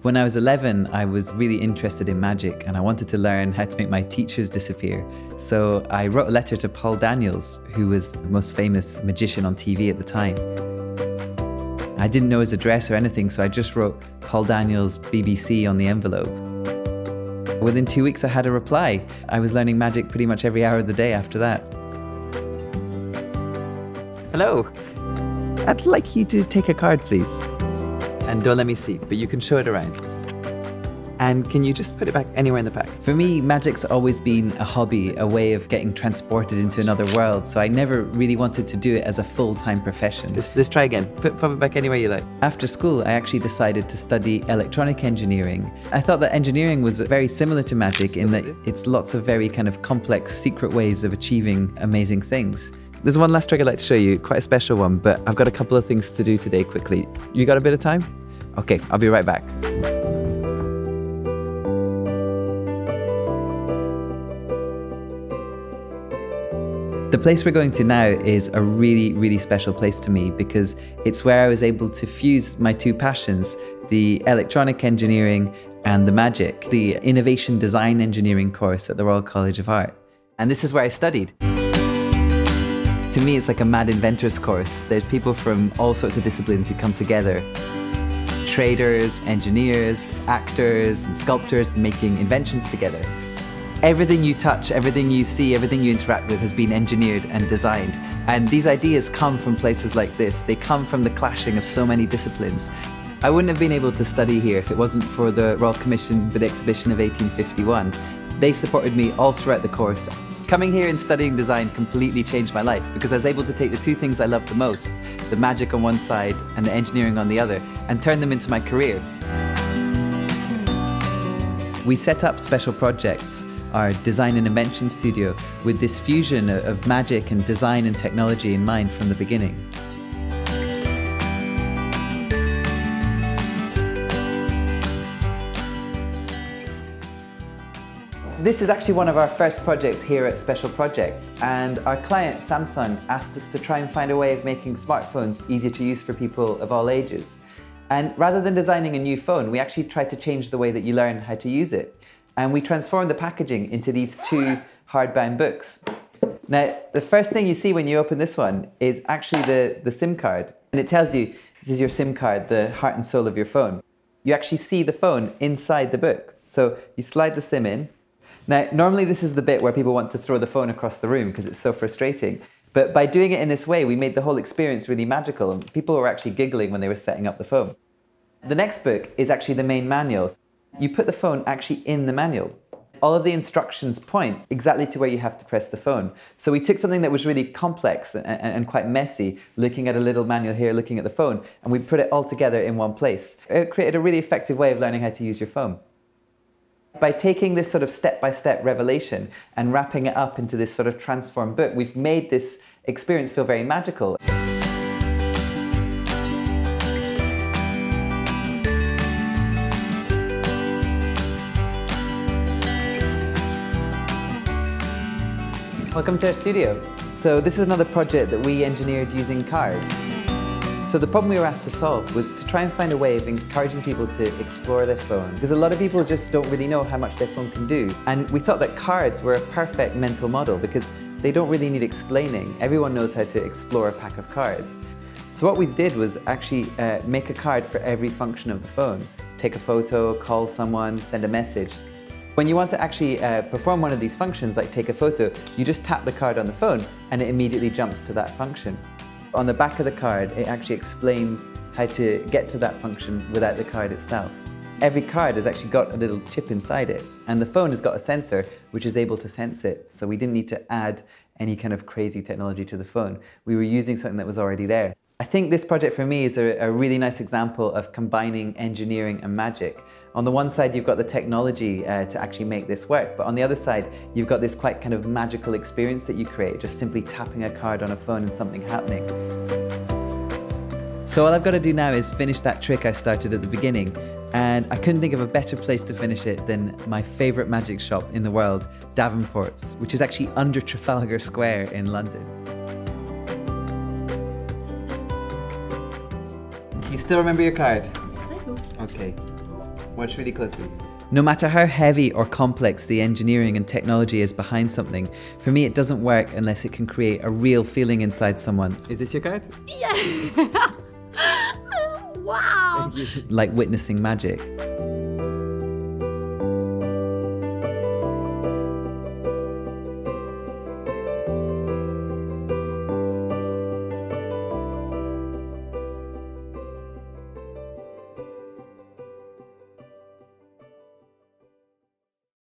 When I was 11, I was really interested in magic and I wanted to learn how to make my teachers disappear. So I wrote a letter to Paul Daniels, who was the most famous magician on TV at the time. I didn't know his address or anything, so I just wrote Paul Daniels, BBC on the envelope. Within 2 weeks, I had a reply. I was learning magic pretty much every hour of the day after that. Hello. I'd like you to take a card, please. And don't let me see, but you can show it around. And can you just put it back anywhere in the pack? For me, magic's always been a hobby, a way of getting transported into another world, so I never really wanted to do it as a full-time profession. Let's try again. Pop it back anywhere you like. After school, I actually decided to study electronic engineering. I thought that engineering was very similar to magic in that it's lots of very kind of complex, secret ways of achieving amazing things. There's one last trick I'd like to show you, quite a special one, but I've got a couple of things to do today quickly. You got a bit of time? Okay, I'll be right back. The place we're going to now is a really, really special place to me because it's where I was able to fuse my two passions, the electronic engineering and the magic, the Innovation Design Engineering course at the Royal College of Art. And this is where I studied. To me, it's like a mad inventors course. There's people from all sorts of disciplines who come together. Traders, engineers, actors, and sculptors making inventions together. Everything you touch, everything you see, everything you interact with has been engineered and designed. And these ideas come from places like this. They come from the clashing of so many disciplines. I wouldn't have been able to study here if it wasn't for the Royal Commission for the Exhibition of 1851. They supported me all throughout the course. Coming here and studying design completely changed my life because I was able to take the two things I loved the most, the magic on one side and the engineering on the other, and turn them into my career. We set up special projects, our design and invention studio, with this fusion of magic and design and technology in mind from the beginning. This is actually one of our first projects here at Special Projects, and our client Samsung asked us to try and find a way of making smartphones easier to use for people of all ages. And rather than designing a new phone, we actually tried to change the way that you learn how to use it. And we transformed the packaging into these two hardbound books. Now, the first thing you see when you open this one is actually the SIM card. And it tells you, this is your SIM card, the heart and soul of your phone. You actually see the phone inside the book. So you slide the SIM in. Now, normally this is the bit where people want to throw the phone across the room because it's so frustrating. But by doing it in this way, we made the whole experience really magical, and people were actually giggling when they were setting up the phone. The next book is actually the main manual. You put the phone actually in the manual. All of the instructions point exactly to where you have to press the phone. So we took something that was really complex and quite messy, looking at a little manual here, looking at the phone, and we put it all together in one place. It created a really effective way of learning how to use your phone. By taking this sort of step-by-step revelation and wrapping it up into this sort of transformed book, we've made this experience feel very magical. Welcome to our studio. So this is another project that we engineered using cards. So the problem we were asked to solve was to try and find a way of encouraging people to explore their phone, because a lot of people just don't really know how much their phone can do. And we thought that cards were a perfect mental model because they don't really need explaining. Everyone knows how to explore a pack of cards. So what we did was actually make a card for every function of the phone. Take a photo, call someone, send a message. When you want to actually perform one of these functions, like take a photo, you just tap the card on the phone and it immediately jumps to that function. On the back of the card, it actually explains how to get to that function without the card itself. Every card has actually got a little chip inside it, and the phone has got a sensor which is able to sense it. So we didn't need to add any kind of crazy technology to the phone. We were using something that was already there. I think this project for me is a really nice example of combining engineering and magic. On the one side, you've got the technology to actually make this work, but on the other side, you've got this quite kind of magical experience that you create, just simply tapping a card on a phone and something happening. So all I've got to do now is finish that trick I started at the beginning, and I couldn't think of a better place to finish it than my favourite magic shop in the world, Davenport's, which is actually under Trafalgar Square in London. You still remember your card? Yes, I do. Okay. Watch really closely. No matter how heavy or complex the engineering and technology is behind something, for me it doesn't work unless it can create a real feeling inside someone. Is this your card? Yeah. Wow. Like witnessing magic.